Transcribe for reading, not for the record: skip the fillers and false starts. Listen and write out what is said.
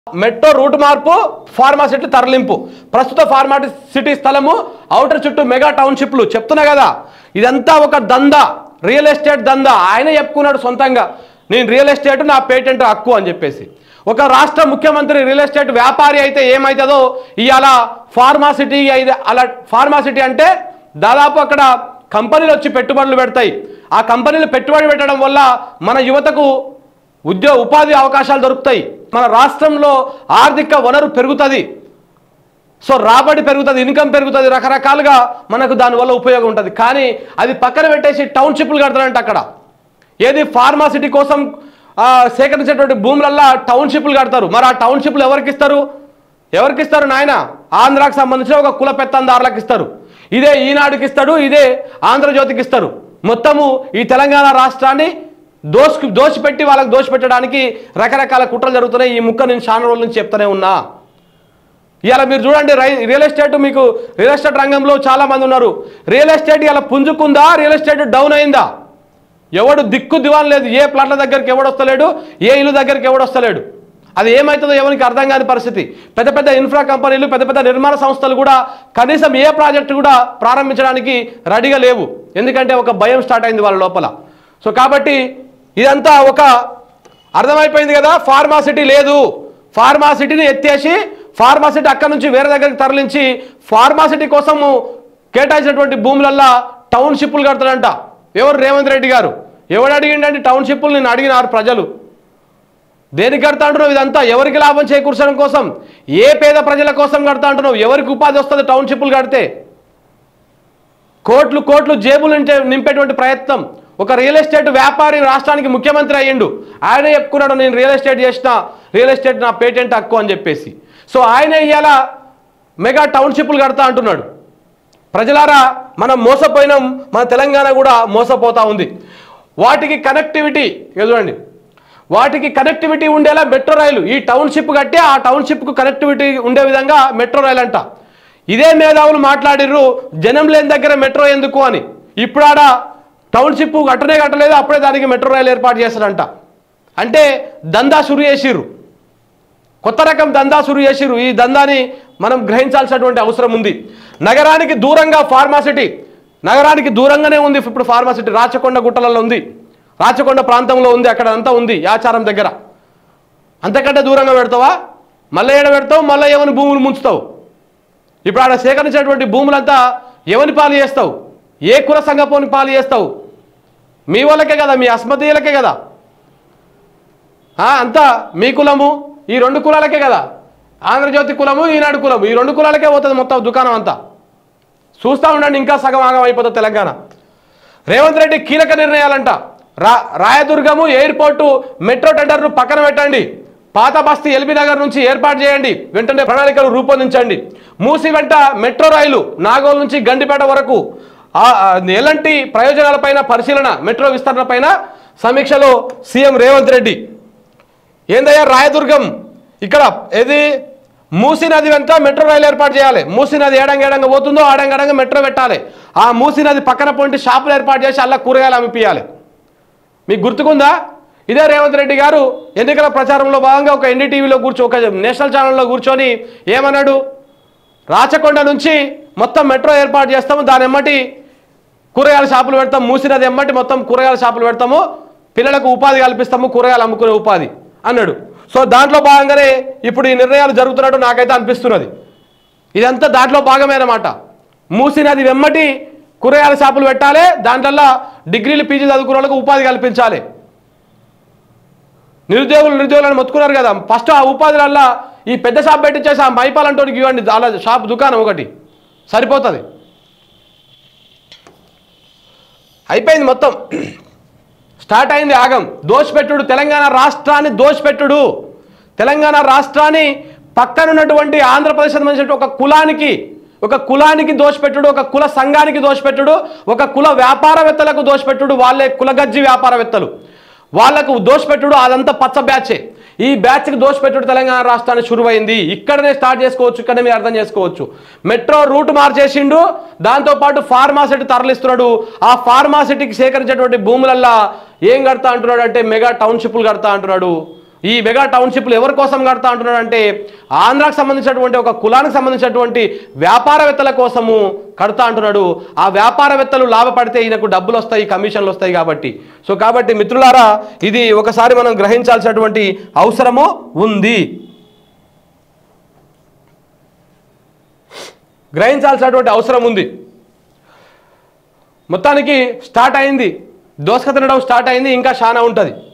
Metro route మార్పు, pharma city తరలింపు, ప్రస్తుత ఫార్మాసిటీ స్థలము ఔటర్ చుట్టూ మెగా టౌన్షిప్లు చెప్తున్నా కదా. ఇదంతా ఒక దందా, రియల్ ఎస్టేట్ దందా. ఆయన చెప్పుకున్నాడు సొంతంగా, నేను రియల్ ఎస్టేట్ నా పేటెంట్ హక్కు అని చెప్పేసి. ఒక రాష్ట్ర ముఖ్యమంత్రి రియల్ ఎస్టేట్ వ్యాపారి అయితే ఏమవుతుందో ఇవాళ ఫార్మాసిటీ అలా. ఫార్మాసిటీ అంటే దాదాపు అక్కడ కంపెనీలు వచ్చి పెట్టుబడులు పెడతాయి. ఆ కంపెనీలు పెట్టుబడి పెట్టడం వల్ల మన యువతకు ఉపాధి అవకాశాలు దొరుకుతాయి. మన రాష్ట్రంలో ఆర్థిక వనరు పెరుగుతుంది, సో రాబడి పెరుగుతుంది, ఇన్కమ్ పెరుగుతుంది, రకరకాలుగా మనకు దానివల్ల ఉపయోగం ఉంటుంది. కానీ అది పక్కన పెట్టేసి టౌన్షిప్లు కడతారంట. అక్కడ ఏది ఫార్మాసిటీ కోసం సేకరించేటువంటి భూములల్లా టౌన్షిప్లు కడతారు. మరి ఆ టౌన్షిప్లు ఎవరికి ఇస్తారు నాయన? ఆంధ్రాకి సంబంధించిన ఒక కుల పెత్తందారులకు ఇస్తారు. ఇదే ఈనాడుకి ఇస్తాడు, ఇదే ఆంధ్రజ్యోతికి ఇస్తారు. మొత్తము ఈ తెలంగాణ రాష్ట్రాన్ని దోషిపెట్టి వాళ్ళకి దోషిపెట్టడానికి రకరకాల కుట్రలు జరుగుతున్నాయి. ఈ ముక్క నేను చాలా రోజుల నుంచి చెప్తూనే ఉన్నా. ఇవాళ మీరు చూడండి, రియల్ ఎస్టేట్, మీకు రియల్ ఎస్టేట్ రంగంలో చాలా మంది ఉన్నారు. రియల్ ఎస్టేట్ ఇలా పుంజుకుందా, రియల్ ఎస్టేట్ డౌన్ అయిందా? ఎవడు దిక్కు దివాన్ లేదు. ఏ ప్లాట్ల దగ్గరికి ఎవడు వస్తలేడు, ఏ ఇల్లు దగ్గరికి ఎవడు వస్తలేడు. అది ఏమవుతుందో ఎవరికి అర్థం కాని పరిస్థితి. పెద్ద పెద్ద ఇన్ఫ్రా కంపెనీలు, పెద్ద పెద్ద నిర్మాణ సంస్థలు కూడా కనీసం ఏ ప్రాజెక్టు కూడా ప్రారంభించడానికి రెడీగా లేవు. ఎందుకంటే ఒక భయం స్టార్ట్ అయింది వాళ్ళ లోపల. సో కాబట్టి ఇదంతా ఒక అర్థమైపోయింది కదా. ఫార్మాసిటీ లేదు, ఫార్మాసిటీని ఎత్తేసి ఫార్మాసిటీ అక్కడి నుంచి వేరే దగ్గరికి తరలించి ఫార్మాసిటీ కోసము కేటాయించినటువంటి భూములల్లా టౌన్షిప్లు కడతాడంట. ఎవరు? రేవంత్ రెడ్డి గారు. ఎవడు అడిగిండంటే టౌన్షిప్లు? నేను అడిగినారు ప్రజలు. దేనికి కడతా అంటున్నావు? ఇదంతా ఎవరికి లాభం చేకూర్చడం కోసం, ఏ పేద ప్రజల కోసం కడతా అంటున్నావు? ఎవరికి ఉపాధి వస్తుంది టౌన్షిప్లు కడితే? కోట్లు కోట్లు జేబులు నింపేటువంటి ప్రయత్నం. ఒక రియల్ ఎస్టేట్ వ్యాపారి రాష్ట్రానికి ముఖ్యమంత్రి అయ్యిండు. ఆయన చెప్పుకున్నాడు, నేను రియల్ ఎస్టేట్ చేసిన, రియల్ ఎస్టేట్ నా పేటెంట్ హక్కు అని చెప్పేసి. సో ఆయన ఇవాళ మెగా టౌన్షిప్లు కడతా అంటున్నాడు. ప్రజలారా, మనం మోసపోయినాం, మన తెలంగాణ కూడా మోసపోతా ఉంది. వాటికి కనెక్టివిటీ చూడండి, వాటికి కనెక్టివిటీ ఉండేలా మెట్రో రైలు, ఈ టౌన్షిప్ కట్టి ఆ టౌన్షిప్కు కనెక్టివిటీ ఉండే విధంగా మెట్రో రైలు అంట. ఇదే మేధావులు మాట్లాడిర్రు, జనం లేని దగ్గర మెట్రో ఎందుకు అని. ఇప్పుడు ఆడ టౌన్షిప్ కట్టలేదు, అప్పుడే దానికి మెట్రో రైలు ఏర్పాటు చేస్తారంట. అంటే దందా షురు చేసిర్రు, కొత్త రకం దందా షురు చేసిర్రు. ఈ దందాని మనం గ్రహించాల్సినటువంటి అవసరం ఉంది. నగరానికి దూరంగా ఫార్మాసిటీ, నగరానికి దూరంగానే ఉంది ఇప్పుడు ఫార్మాసిటీ. రాచకొండ గుట్టలలో ఉంది, రాచకొండ ప్రాంతంలో ఉంది, అక్కడ అంతా ఉంది యాచారం దగ్గర. అంతకంటే దూరంగా పెడతావా? మళ్ళీ ఏడ పెడతావు? మళ్ళీ ఎవరి భూములు ముంచుతావు? ఇప్పుడు ఆడ సేకరించినటువంటి భూములంతా ఎవరి పాలు చేస్తావు? ఏ కుల సంఘపోని పాలు చేస్తావు? మీ వాళ్ళకే కదా, మీ అస్మదీయులకే కదా. అంతా మీ కులము, ఈ రెండు కులాలకే కదా. ఆంధ్రజ్యోతి కులము, ఈనాడు కులము, ఈ రెండు కులాలకే పోతుంది మొత్తం దుకాణం అంతా. చూస్తూ ఉండండి, ఇంకా సగం ఆగం అయిపోతుంది తెలంగాణ. రేవంత్ రెడ్డి కీలక నిర్ణయాలంట. రాయదుర్గము ఎయిర్పోర్టు మెట్రో టెండర్ను పక్కన పెట్టండి, పాత బస్తీ ఎల్బీ నగర్ నుంచి ఏర్పాటు చేయండి, వెంటనే ప్రణాళికలు రూపొందించండి. మూసి వెంట మెట్రో రైలు నాగోల్ నుంచి గండిపేట వరకు ఎలాంటి ప్రయోజనాలపైన పరిశీలన, మెట్రో విస్తరణపైన సమీక్షలో సీఎం రేవంత్ రెడ్డి. ఏందయ్యా రాయదుర్గం, ఇక్కడ ఏది మూసీ నది వెంట మెట్రో రైలు ఏర్పాటు చేయాలి. మూసీ నది ఏడంగా పోతుందో ఆడంగా మెట్రో పెట్టాలి. ఆ మూసీ నది పక్కన పోయింటి షాపులు ఏర్పాటు చేసి అలా కూరగాయలు అమ్మిపియాలి. మీకు గుర్తుకుందా? ఇదే రేవంత్ రెడ్డి గారు ఎన్నికల ప్రచారంలో భాగంగా ఒక ఎన్డీటీవీలో ఒక నేషనల్ ఛానల్లో కూర్చొని ఏమన్నాడు? రాచకొండ నుంచి మొత్తం మెట్రో ఏర్పాటు చేస్తాము, దాని ఎమ్మటి కూరగాయల షాపులు పెడతాము, మూసినది ఎమ్మటి మొత్తం కూరగాయల షాపులు పెడతాము, పిల్లలకు ఉపాధి కల్పిస్తాము, కూరగాయలు అమ్ముకునే ఉపాధి అన్నాడు. సో దాంట్లో భాగంగానే ఇప్పుడు ఈ నిర్ణయాలు జరుగుతున్నట్టు నాకైతే అనిపిస్తున్నది. ఇదంతా దాంట్లో భాగమే అన్నమాట. మూసినది వెమ్మటి కూరగాయల షాపులు పెట్టాలి, దాంట్లో డిగ్రీలు పీజీ చదువుకున్న వాళ్ళకు ఉపాధి కల్పించాలి. నిరుద్యోగులను మొత్తుకున్నారు కదా, ఫస్ట్ ఆ ఉపాధిలల్లా ఈ పెద్ద షాప్ పెట్టించేసి ఆ మైపాలంటోనికి ఇవ్వండి, అలా షాప్ దుకాణం ఒకటి సరిపోతుంది. అయిపోయింది, మొత్తం స్టార్ట్ అయింది ఆగం. దోషపెట్టుడు, తెలంగాణ రాష్ట్రాన్ని దోషపెట్టుడు, తెలంగాణ రాష్ట్రాన్ని పక్కనున్నటువంటి ఆంధ్రప్రదేశ్ సంబంధించిన ఒక కులానికి దోషపెట్టుడు, ఒక కుల సంఘానికి దోషపెట్టుడు, ఒక కుల వ్యాపారవేత్తలకు దోషపెట్టుడు, వాళ్ళే కులగజ్జి వ్యాపారవేత్తలు, వాళ్లకు దోషపెట్టుడు. అదంతా పచ్చ బ్యాచే. ఈ బ్యాచ్కి దోషపెట్టుడు తెలంగాణ రాష్ట్రాన్ని శురువైంది. ఇక్కడనే స్టార్ట్ చేసుకోవచ్చు, ఇక్కడనే మీరు అర్థం చేసుకోవచ్చు. మెట్రో రూట్ మార్చేసిండు, దాంతోపాటు ఫార్మాసిటీ తరలిస్తున్నాడు. ఆ ఫార్మాసిటీకి సేకరించేటువంటి భూములల్లా ఏం కడతా అంటున్నాడు అంటే మెగా టౌన్షిప్లు కడతా అంటున్నాడు. ఈ మెగా టౌన్షిప్లు ఎవరి కోసం కడతా అంటున్నాడు అంటే ఆంధ్రాకు సంబంధించినటువంటి ఒక కులానికి సంబంధించినటువంటి వ్యాపారవేత్తల కోసము కడతా అంటున్నాడు. ఆ వ్యాపారవేత్తలు లాభపడితే ఈయనకు డబ్బులు వస్తాయి, కమిషన్లు వస్తాయి కాబట్టి. సో కాబట్టి మిత్రులారా, ఇది ఒకసారి మనం గ్రహించాల్సినటువంటి అవసరము ఉంది. గ్రహించాల్సినటువంటి అవసరం ఉంది. మొత్తానికి స్టార్ట్ అయింది, దోసక తినడం స్టార్ట్ అయింది, ఇంకా చాలా ఉంటుంది.